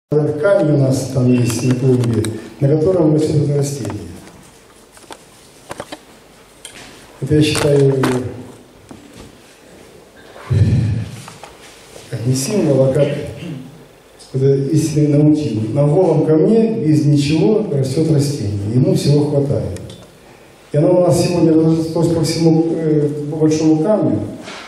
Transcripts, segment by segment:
Камень у нас там есть на клубе, на котором растет растение. Это я считаю как не символ, а как истинный наутил. На голом камне без ничего растет растение. Ему всего хватает. И оно у нас сегодня растет по всему по большому камню.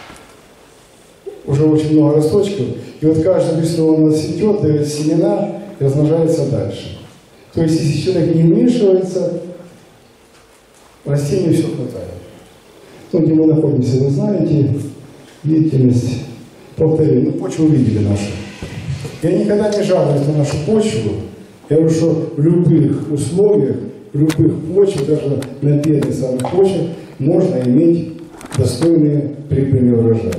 Уже очень много росточков. И вот каждый лист у нас цветет, дает семена и размножается дальше. То есть, если человек не вмешивается, растению все хватает. Тут, где мы находимся, вы знаете, деятельность, повторю, почву видели нашу. Я никогда не жалуюсь на нашу почву. Я говорю, что в любых условиях, в любых почвах, даже на бедных самых почвах, можно иметь достойные прибыльные урожаи.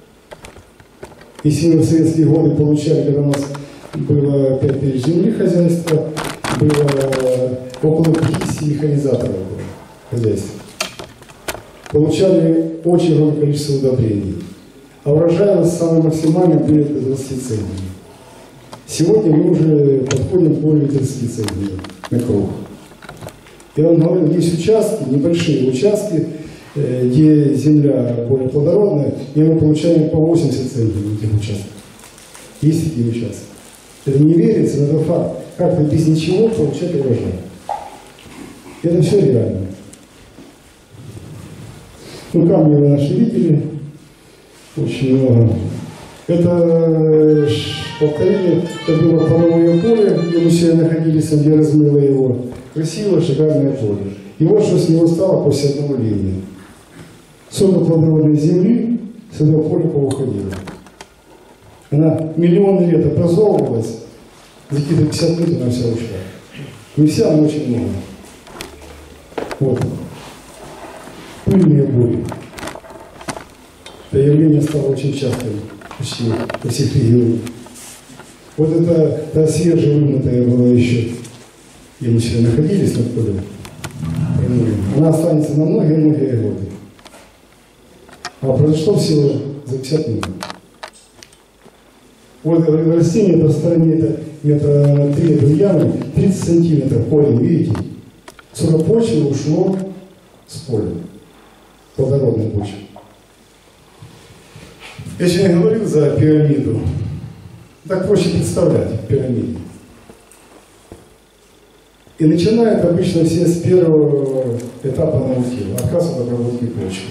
Если мы в советские годы получали, когда у нас было 5 тысяч земли хозяйства, было около 50 механизаторов хозяйства. Получали очень огромное количество удобрений. А урожай самый максимальный был это 20 центнеров. Сегодня мы уже подходим к более 30 центнеров на круг. Я вам говорю, есть участки, небольшие участки, где земля более плодородная, и мы получаем по 80 центнеров в этих участках. Есть такие участки. Это не верится, но это факт. Как-то без ничего получать урожай. Это все реально. Ну, камни вы наши видели. Очень много. Это, повторение, это было паровое поле, где мы все находились, где размыло его. Красивое, шикарное поле. И вот что с него стало после обновления. 40 плодородной земли с этого поля повыходила. Она миллионы лет образовывалась, за какие-то 50 лет она вся ушла. Не вся, но очень много. Вот. Пыльные бури. Это явление стало очень частым почти во всех регионах. Вот это та свежая вымытая была еще, где мы все находились над полем. Она останется на многие-многие годы. А произошло всего за 50 минут. Вот растение по стороне, это метра 3 этой ямы, 30 сантиметров корень, видите? Сюда почва ушло с поля, плодородной почвы. Я сегодня говорил за пирамиду. Так проще представлять пирамиду. И начинают обычно все с первого этапа наутила, отказ от обработки почвы.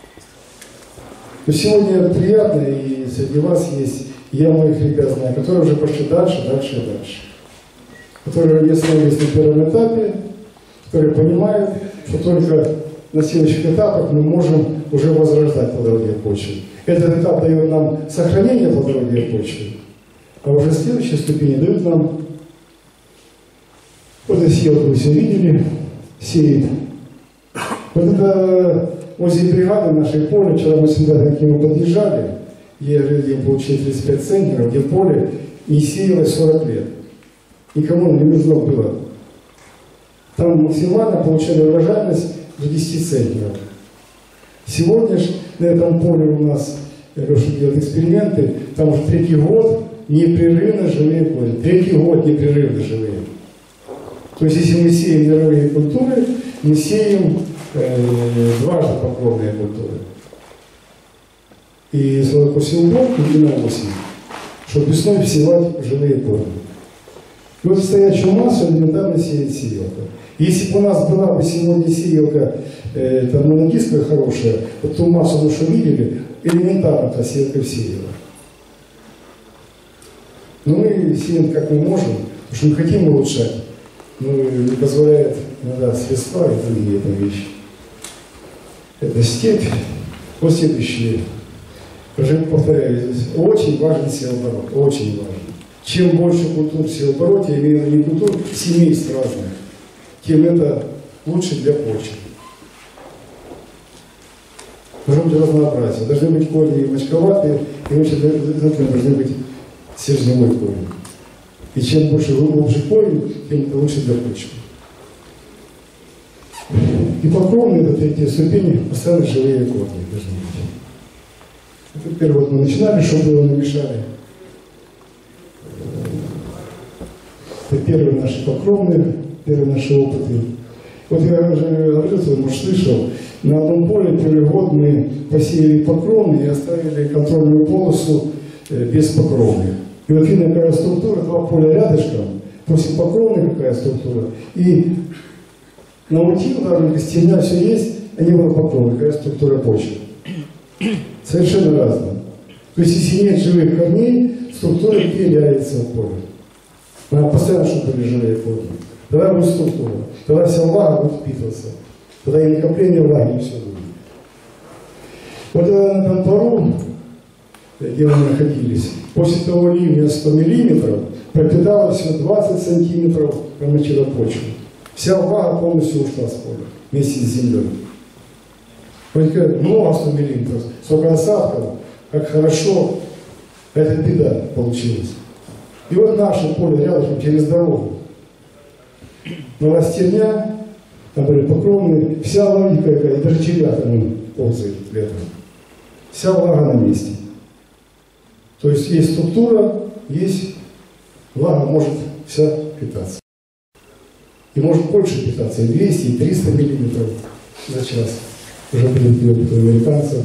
Но сегодня приятно, и среди вас есть, я моих ребят знаю, которые уже пошли дальше, дальше и дальше. Которые не остановились на первом этапе, которые понимают, что только на следующих этапах мы можем уже возрождать плодородие почвы. Этот этап дает нам сохранение плодородия почвы, а уже следующие ступени дают нам, вот эту сеялку вы все видели, сеет. Вот это возле бригады нашей поле, вчера мы сюда к нему подъезжали, где получили 35 центнеров, где поле не сеялось 40 лет. Никому не нужно было. Там максимально получали урожайность до 10 центнеров. Сегодня же на этом поле у нас, Леша делает эксперименты, там уже 3-й год непрерывно живые поля. 3-й год непрерывно живые. То есть, если мы сеем мировые культуры, мы сеем дважды покровные культуры. И после уборки и на осень, чтобы весной всевать живые корни. И вот стоячую массу элементарно сеет сеялка. Если бы у нас была бы сегодня сеялка монодисковая хорошая, вот ту массу, мы что видели, элементарно та сеялка сеяла. Но мы сеем как мы можем, потому что мы хотим улучшать, но не позволяет иногда средства и другие это вещи. Это степь. Вот следующее. Уже повторяю, здесь очень важен севооборот, очень важен. Чем больше культур в севообороте, я имею в виду не культур, семейств разных, тем это лучше для почвы. Должно быть разнообразие. Должны быть корни мочковатые, и очень должны быть стержневой корень. И чем больше глубже корень, тем это лучше для почвы. И покровные, это 3-я ступень, постоянно живые корни должны быть. Теперь вот мы начинали, чтобы было намешали. Это первые наши покровные, первые наши опыты. Вот я уже говорил, ты, может, слышал, на одном поле первый год мы посеяли покровные и оставили контрольную полосу без покровных. И вот видно, какая структура, два поля рядышком, после покровной какая структура. И наутил, даже костяня, все есть, а не было покровной, какая структура почвы. Совершенно разная. То есть, если нет живых корней, структура теряется в поле. Надо постоянно, чтобы были живые корни. Тогда будет структура. Тогда вся влага будет впитываться. Тогда и накопление влаги, и все будет. Вот тогда на этом пару, где мы находились, после того ливня 100 миллиметров, пропиталось всего 20 сантиметров промочила почву. Вся влага полностью ушла с поля вместе с землей. Вот как много 100 миллиметров, сколько осадков, как хорошо, это беда получилась. И вот наше поле рядом через дорогу. Новостерня, там были покровные, вся логика какая, и даже червя там ползает летом. Вся влага на месте. То есть есть структура, есть влага, может вся питаться. И может больше питаться, и 200, и 300 миллиметров за час. Уже были опыты американцев.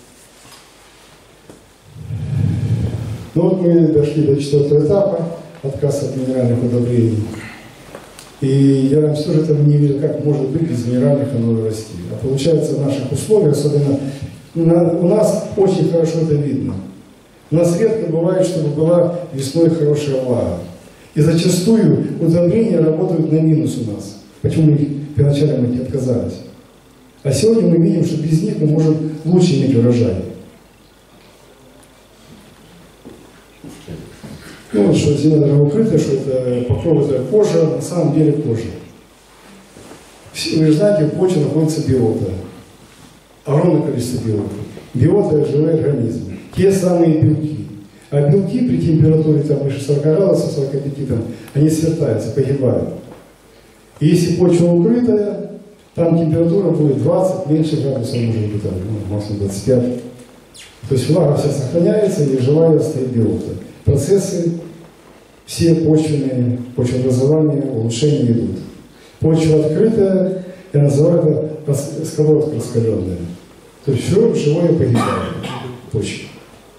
Ну вот мы дошли до 4-го этапа, отказ от минеральных удобрений. И я раньше тоже этого не видел, как может быть без минеральных оно расти. А получается в наших условиях, особенно у нас очень хорошо это видно. У нас редко бывает, чтобы была весной хорошая влага. И зачастую удобрения работают на минус у нас. Почему мы первоначально от них отказались? А сегодня мы видим, что без них мы можем лучше иметь урожай. Ну вот, что земля даже укрыта, что это покров, это кожа, на самом деле кожа. Вы же знаете, в почве находится биота. Огромное количество биота. Биота – это живые организмы. Те самые белки. А белки при температуре там, выше 40 градусов, 45, там, они свертаются, погибают. И если почва укрытая, там температура будет 20, меньше градусов, может быть, там, максимум 25. То есть влага вся сохраняется, и живая стоит биота. Процессы все почвенные, почвообразования, улучшения идут. Почва открытая, я называю это сковородка раскаленная. То есть все живое погибает в почве.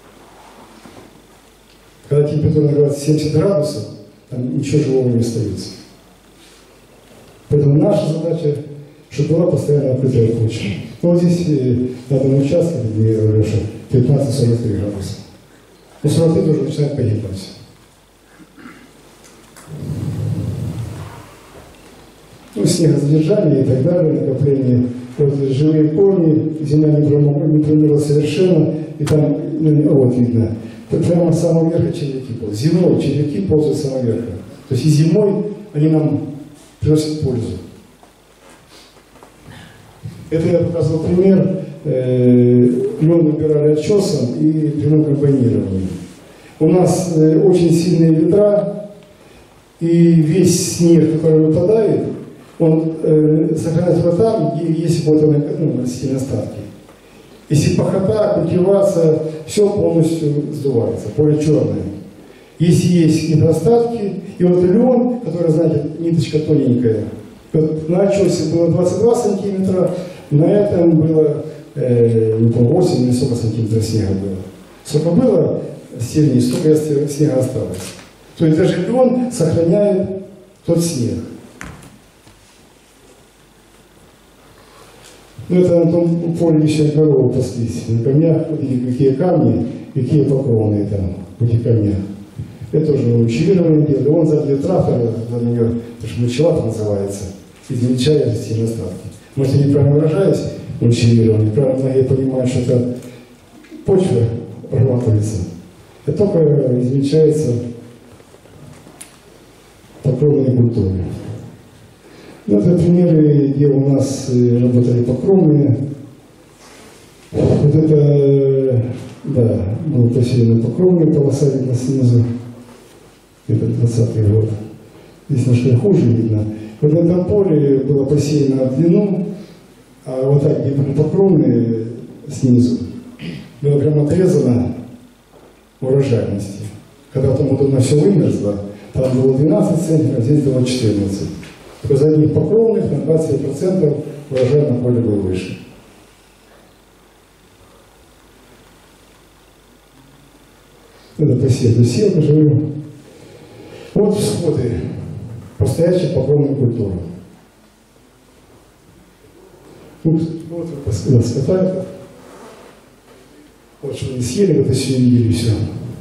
Когда температура нагревается 70 градусов, там ничего живого не остается. Поэтому наша задача, чтобы была постоянно открытая почва. Ну, вот здесь на этом участке, где я говорю, что 15-43 градуса. Но 43 тоже начинает погибать. Ну, снегозадержание и так далее, накопление. Вот живые корни, земля не промерзла совершенно, и там, вот видно, прямо с самого верха червяки ползают. Зимой червяки ползают с самого верха. То есть и зимой они нам приносят пользу. Это я показывал пример. Лен набирали отчесом и прямым комбайнированием. У нас очень сильные ветра, и весь снег, который выпадает, он сохраняется там, где есть вот растительные остатки. Если пахота, культивация, все полностью сдувается, поле черное. Если есть какие-то остатки, и вот лен, который, знаете, ниточка тоненькая, вот на отчесе было 22 сантиметра, на этом было, не помню, 8 или сколько сантиметров снега было. Сколько было стержней, столько снега осталось. То есть даже лен сохраняет тот снег. Ну, это на том поле еще коровы паслись. На камнях, какие камни, какие покровные там, в этих камнях. Это тоже учевирование делали. Он сзади трактора, на нее, потому что мочелат называется, измельчает растительные остатки. Может, я неправильно выражаюсь, учевирование. Правильно, многие понимают, что это почва прорабатывается. Это только измельчается покровные культуры. Ну, это примеры, где у нас работали покровные. Вот это, да, был посеян покровный полоса, видно снизу. Это 20-й год. Здесь немножко хуже видно. Вот в этом поле было посеяно в длину, а вот так, где были покровные снизу, было прямо отрезано урожайности. Когда там вот оно все вымерзло, Там было 12 центнеров, здесь было 14. Только за одних покровных на 20% урожай на поле был выше. Это посев сеялка, говорю. Вот всходы постоящих покровных культур. Тут вот скотают. Вот что они съели, вот и все видели, все.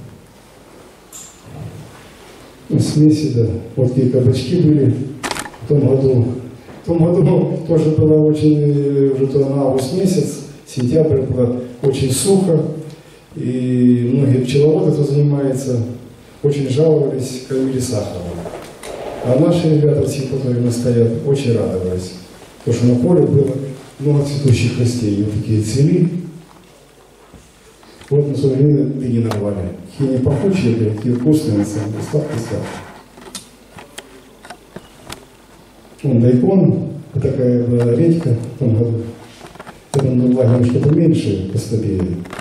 Ну, смеси, да. Вот какие кабачки были в том году. В том году тоже было очень, уже то на август месяц, сентябрь было очень сухо. И многие пчеловоды, кто занимается, очень жаловались, кормили сахаром. А наши ребята, которые у нас стоят, очень радовались. Потому что на поле было много цветущих растений. Вот такие цвели. Вот на самом деле дыни нарвали. Какие не пахучие, какие вкусные, на самом деле, сладкие. Вон дайкон, вот такая была редька в том году. В этом был лагерь что-то меньше, послабее.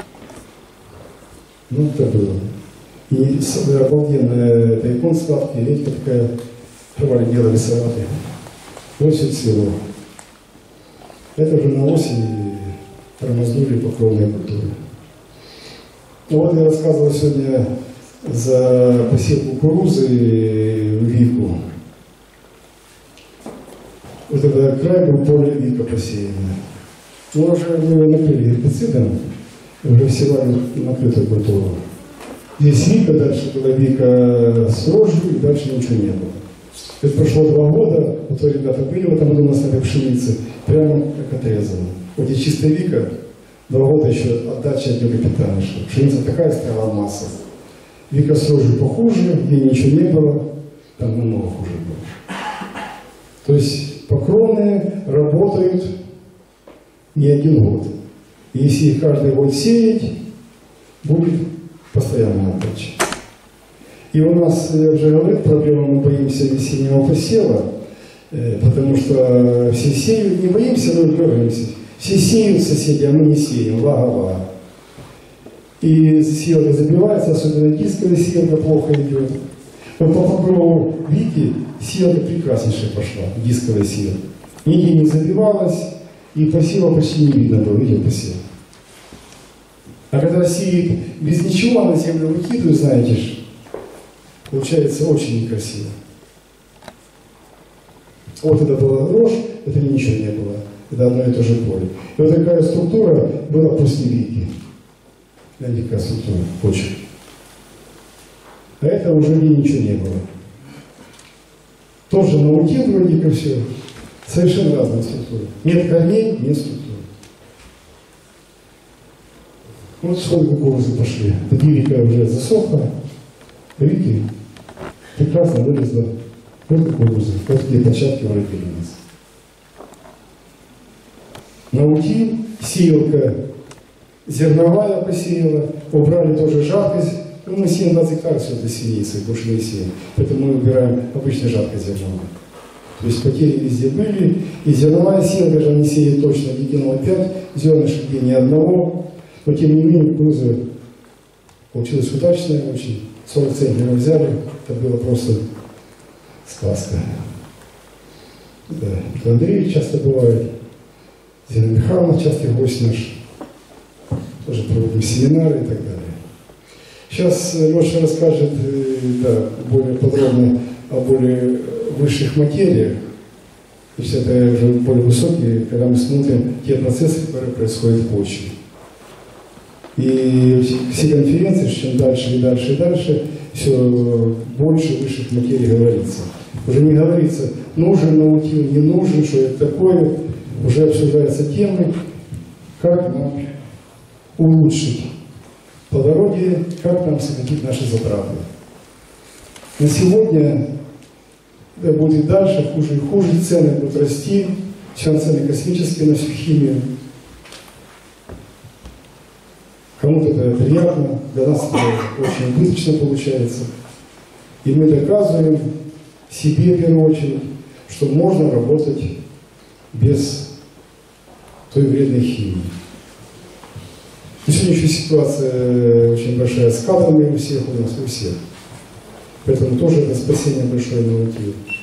Ну, это было. И обалденная дайкон сладкий, редька такая, рвали, делали салаты. Вот все цвело. Это уже на осень тормознули покровные культуры. Ну вот я рассказывал сегодня за посев кукурузы в Вику. Вот это край был поле Вика посеяно. Ну уже мы накрыли гербицидом, уже всевали накрытую культуру. Здесь Вика, дальше была Вика с рожью, и дальше ничего не было. Это прошло 2 года, вот ребята были в этом году у нас на этой пшенице, прямо как отрезано. Вот здесь чистая Вика, 2 года еще отдача от биокапитана шла. Пшеница такая стояла масса. Вика с рожью похуже, ей ничего не было, там намного хуже было. То есть покровные работают не 1 год. И если их каждый год сеять, будет постоянная отдача. И у нас, я уже говорил, проблема, мы боимся весеннего посева, потому что все сеют, не боимся, но боимся. Все сеют соседи, а мы не сеем, лагова. И сеялка забивается, особенно дисковая сеялка плохо идет. Вот по покрову Вики сеялка прекраснейшая пошла, дисковая сеялка. Нигде не забивалась, и посева почти не видно было, видел посев. А когда сеет без ничего, на землю выкидывают, знаете же, получается очень некрасиво. Вот это была рожь, это ничего не было. Это одно и то же поле. И вот такая структура была после Вики. Такая структура почвы. А это уже ничего не было. Тоже наутил вроде как все. Совершенно разные структуры. Нет корней, нет структуры. Вот всходы кукурузы пошли. Вика уже засохла. Вики прекрасно вылезла. Вот кукуруза. Вот где початки вырыли у нас. Наутил, сеялка зерновая посеяла, убрали тоже жаркость. Мы сеем 20 гектаров все до синицы, больше не сеем. Поэтому мы убираем обычно жаркость зерновую. То есть потери везде были. И зерновая сеялка же не сеет точно гигенол 5, зернышек ни одного. Но тем не менее кукуруза получилась удачная очень. 40 центнеров взяли, это было просто сказка. Да. Николай Андреевич часто бывает. Зина Михайловна часто гость наш. Тоже проводим семинары и так далее. Сейчас Леша расскажет да, более подробно о более высших материях. То есть это уже более высокие, когда мы смотрим те процессы, которые происходят в почве. И все конференции, чем дальше и дальше и дальше, все больше высших материй говорится. Уже не говорится, нужен наутил, не нужен, что это такое. Уже обсуждаются темы, как нам улучшить плодородие, как нам сократить наши затраты. На сегодня да, будет дальше хуже и хуже, цены будут расти, сейчас цены космические на всю химию. Кому-то это приятно, для нас это очень убыточно получается. И мы доказываем себе, в первую очередь, что можно работать без той вредной химии. И сегодня еще ситуация очень большая с кадрами у всех, у нас у всех. Поэтому тоже это спасение большое Новотию.